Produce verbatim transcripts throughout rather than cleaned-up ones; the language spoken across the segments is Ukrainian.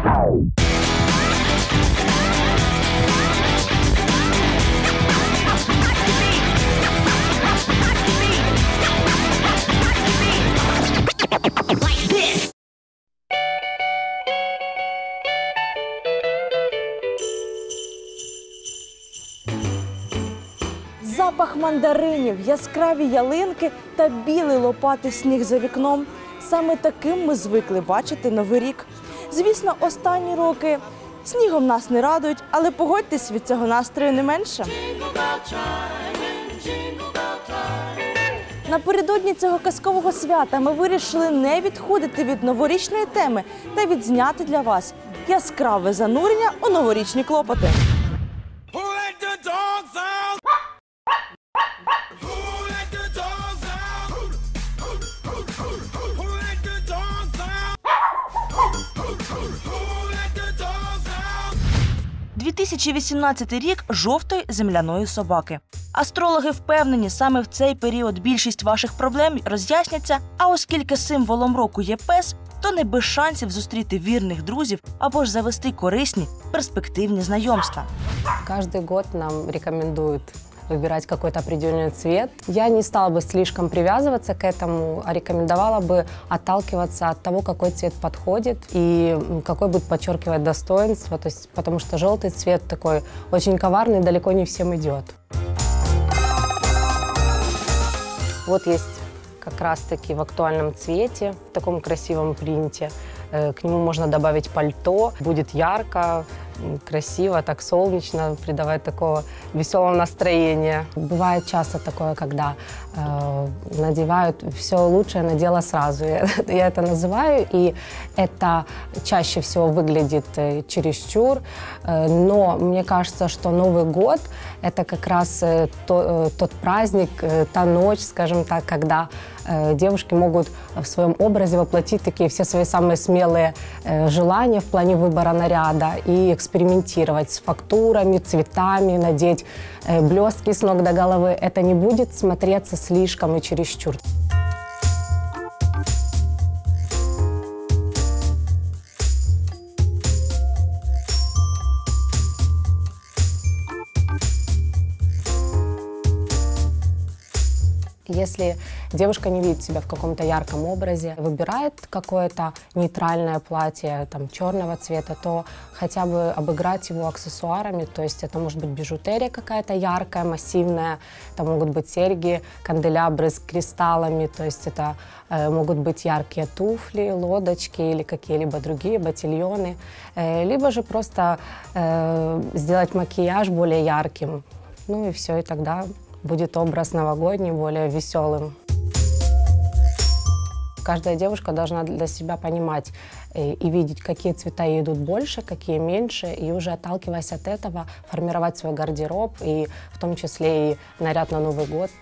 Запах мандаринів, яскраві ялинки та білий лопатий сніг за вікном. Саме таким ми звикли бачити Новий рік. Звісно, останні роки снігом нас не радують, але погодьтесь, від цього настрою не менше. Напередодні цього казкового свята ми вирішили не відходити від новорічної теми та відзняти для вас яскраве занурення у новорічні клопоти. дві тисячі вісімнадцятий рік жовтої земляної собаки. Астрологи впевнені, саме в цей період більшість ваших проблем роз'ясняться, а оскільки символом року є пес, то не без шансів зустріти вірних друзів або ж завести корисні, перспективні знайомства. Каждый год нам рекомендуют выбирать какой-то определенный цвет. Я не стала бы слишком привязываться к этому, а рекомендовала бы отталкиваться от того, какой цвет подходит и какой будет подчеркивать достоинство, то есть, потому что желтый цвет такой очень коварный, далеко не всем идет. Вот есть как раз-таки в актуальном цвете, в таком красивом принте. К нему можно добавить пальто, будет ярко, красиво, так солнечно, придавать такого веселого настроения. Бывает часто такое, когда э, надевают все лучшее на дело сразу. Я, я это называю, и это чаще всего выглядит э, чересчур. Э, но мне кажется, что Новый год – это как раз э, то, э, тот праздник, э, та ночь, скажем так, когда э, девушки могут в своем образе воплотить такие все свои самые смелые э, желания в плане выбора наряда и экспериментировать с фактурами, цветами, надеть э, блестки с ног до головы. Это не будет смотреться слишком и чересчур. Если девушка не видит себя в каком-то ярком образе, выбирает какое-то нейтральное платье там, черного цвета, то хотя бы обыграть его аксессуарами, то есть это может быть бижутерия какая-то яркая, массивная, это могут быть серьги, канделябры с кристаллами, то есть это э, могут быть яркие туфли, лодочки или какие-либо другие ботильоны, э, либо же просто э, сделать макияж более ярким, ну и все, и тогда будет образ новогодний, более веселым. Каждая девушка должна для себя понимать и, и видеть, какие цвета ей идут больше, какие меньше, и уже отталкиваясь от этого, формировать свой гардероб, и в том числе и наряд на Новый год.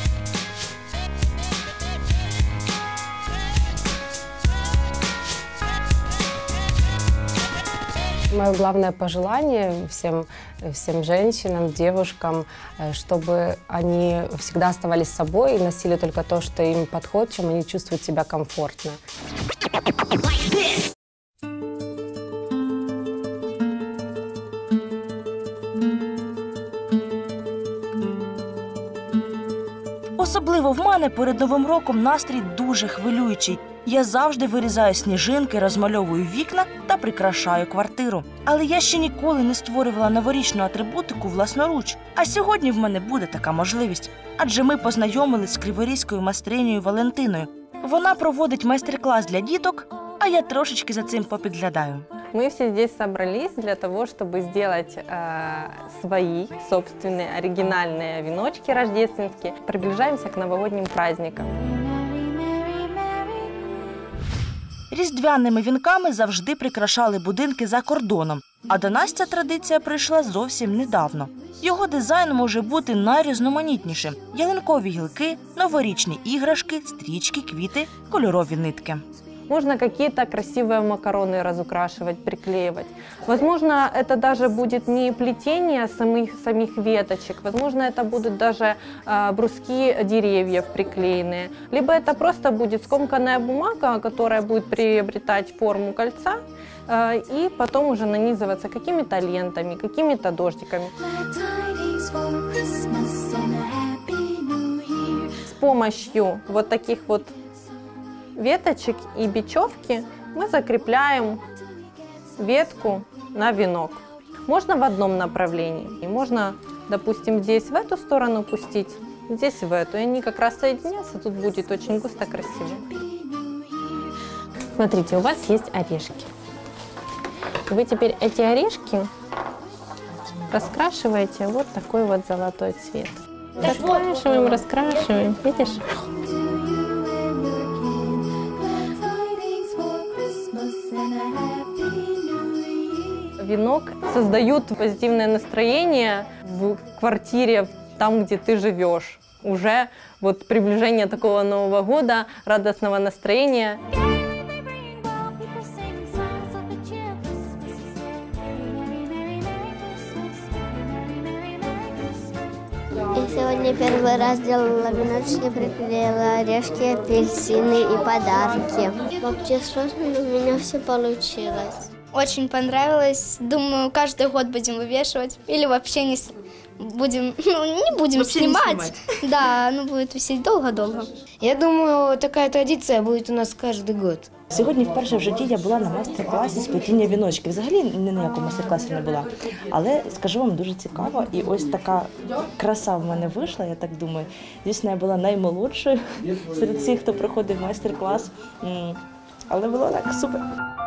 Мое главное пожелание всем, всем женщинам, девушкам, чтобы они всегда оставались собой и носили только то, что им подходит, чем они чувствуют себя комфортно. Особливо в мене перед Новим роком настрій дуже хвилюючий. Я завжди вирізаю сніжинки, розмальовую вікна та прикрашаю квартиру. Але я ще ніколи не створювала новорічну атрибутику власноруч. А сьогодні в мене буде така можливість. Адже ми познайомились з криворізькою майстринею Валентиною. Вона проводить майстер-клас для діток, а я трошечки за цим попідглядаю. Мы все здесь собрались для того, чтобы сделать э, свои собственные оригинальные веночки рождественские. Приближаемся к новогодним праздникам. Різдвяними вінками завжди прикрашали будинки за кордоном. А до нас ця традиція прийшла зовсім недавно. Його дизайн може бути найрізноманітнішим – ялинкові гілки, новорічні іграшки, стрічки, квіти, кольорові нитки. Можно какие-то красивые макароны разукрашивать, приклеивать. Возможно, это даже будет не плетение самих, самих веточек, возможно, это будут даже э, бруски деревьев приклеенные. Либо это просто будет скомканная бумага, которая будет приобретать форму кольца, э, и потом уже нанизываться какими-то лентами, какими-то дождиками. С помощью вот таких вот веточек и бечевки мы закрепляем ветку на венок. Можно в одном направлении, и можно, допустим, здесь в эту сторону пустить, здесь в эту, и они как раз соединятся, тут будет очень густо, красиво. Смотрите, у вас есть орешки. Вы теперь эти орешки раскрашиваете вот такой вот золотой цвет. Раскрашиваем, раскрашиваем, видишь? Венок создает позитивное настроение в квартире, там, где ты живешь. Уже вот приближение такого Нового года, радостного настроения. Я сегодня первый раз делала веночки, приклеила орешки, апельсины и подарки. Вообще сложно, но у меня все получилось. Очень понравилось. Думаю, каждый год будем вывешивать. Или вообще не с- будем, ну, не будем Вообще не снимать. снимать. Да, оно будет висеть долго-долго. Я думаю, такая традиція буде у нас кожен год. Сьогодні вперше в житті я була на майстер-класі з плетіння віночків. Взагалі ні на якому майстер-класі не була. Але, скажу вам, дуже цікаво. І ось така краса в мене вийшла, я так думаю. Звісно, я була наймолодшою серед всіх, хто проходив майстер-клас. М, Але було так супер.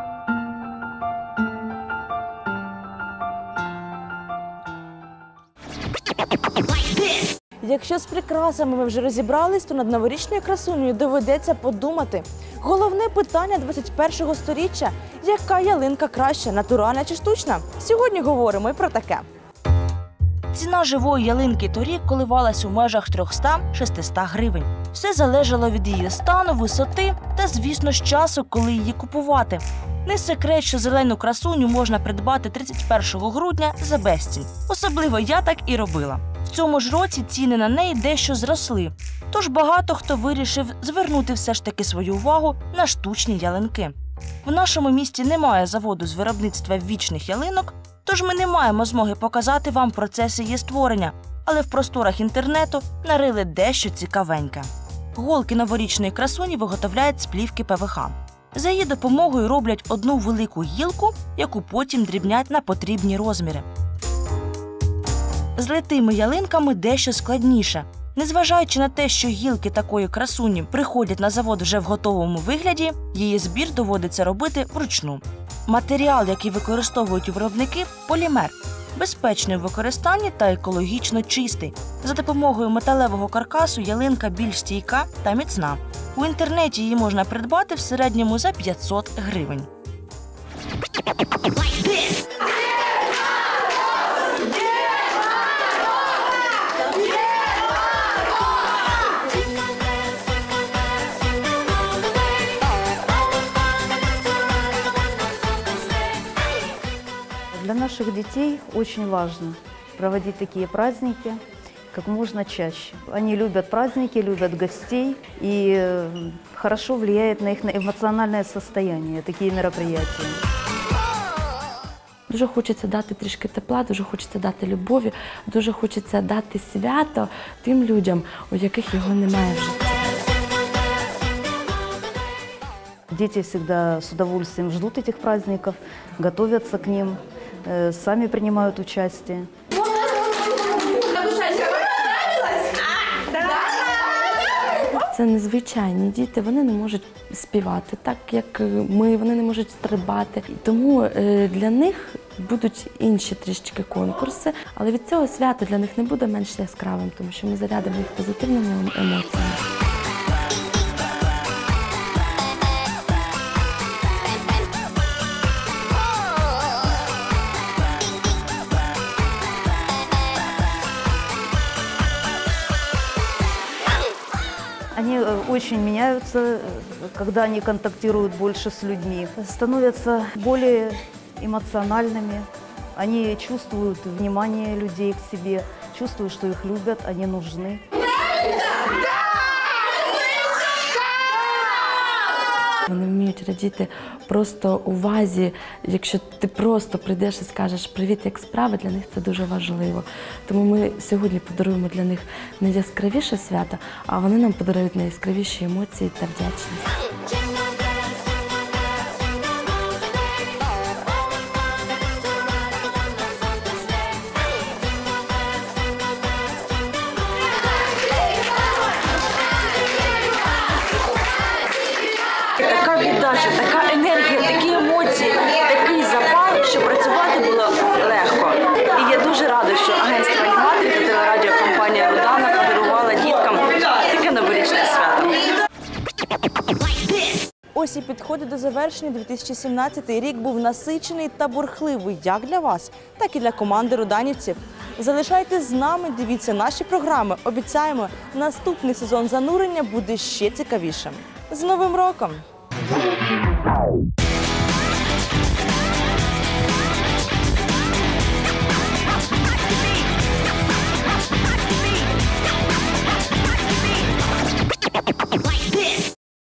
Якщо з прикрасами ми вже розібрались, то над новорічною красунею доведеться подумати. Головне питання двадцять першого сторіччя – яка ялинка краща, натуральна чи штучна? Сьогодні говоримо і про таке. Ціна живої ялинки торік коливалась у межах триста-шістсот гривень. Все залежало від її стану, висоти та, звісно ж, часу, коли її купувати. Не секрет, що зелену красуню можна придбати тридцять першого грудня за безцінь. Особливо я так і робила. В цьому ж році ціни на неї дещо зросли. Тож багато хто вирішив звернути все ж таки свою увагу на штучні ялинки. В нашому місті немає заводу з виробництва вічних ялинок, тож ми не маємо змоги показати вам процеси її створення, але в просторах інтернету нарили дещо цікавеньке. Голки новорічної красуні виготовляють з плівки Пе Ве Ха. За її допомогою роблять одну велику гілку, яку потім дрібнять на потрібні розміри. З литими ялинками дещо складніше. Незважаючи на те, що гілки такої красуні приходять на завод вже в готовому вигляді, її збір доводиться робити вручну. Матеріал, який використовують виробники – полімер. Безпечний у використанні та екологічно чистий. За допомогою металевого каркасу ялинка більш стійка та міцна. У інтернеті її можна придбати в середньому за п'ятсот гривень. Для наших детей очень важно проводить такие праздники как можно чаще. Они любят праздники, любят гостей, и э, хорошо влияет на их эмоциональное состояние такие мероприятия. Дуже хочеться дати трішки тепла, дуже хочеться дати любові, дуже хочеться дати свято тим людям, у яких його немає в житті. Дети всегда с удовольствием ждут этих праздников, готовятся к ним, э, сами принимают участие. Це незвичайні діти, вони не можуть співати так, як ми, вони не можуть стрибати. Тому е, для них будуть інші трішки конкурси, але від цього свято для них не буде менш яскравим, тому що ми зарядимо їх позитивними емоціями. Они очень меняются, когда они контактируют больше с людьми, становятся более эмоциональными. Они чувствуют внимание людей к себе, чувствуют, что их любят, они нужны. Вони вміють радіти просто увазі. Якщо ти просто прийдеш і скажеш «Привіт, як справи?», для них це дуже важливо. Тому ми сьогодні подаруємо для них не яскравіше свято, а вони нам подарують найяскравіші емоції та вдячність. Така віддача, така енергія, такі емоції, такий запал, що працювати було легко. І я дуже рада, що агентство аніматорів та телерадіокомпанія «Рудана» подарувала діткам таке новорічне свято. Ось і підходить до завершення дві тисячі сімнадцятий рік був насичений та бурхливий як для вас, так і для команди руданівців. Залишайтесь з нами, дивіться наші програми. Обіцяємо, наступний сезон занурення буде ще цікавішим. З Новим роком!